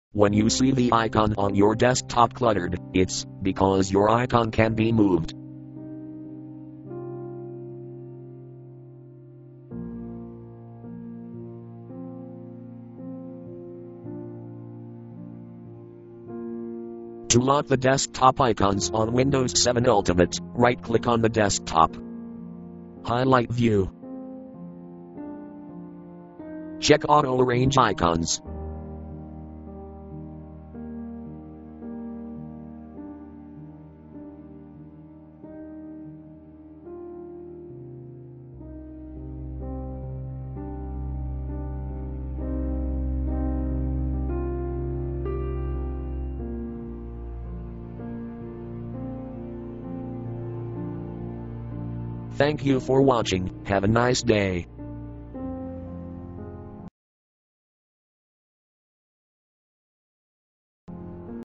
When you see the icon on your desktop cluttered, it's because your icon can be moved. To lock the desktop icons on Windows 7 Ultimate, right-click on the desktop. Highlight View. Check Auto Arrange Icons. Thank you for watching. Have a nice day.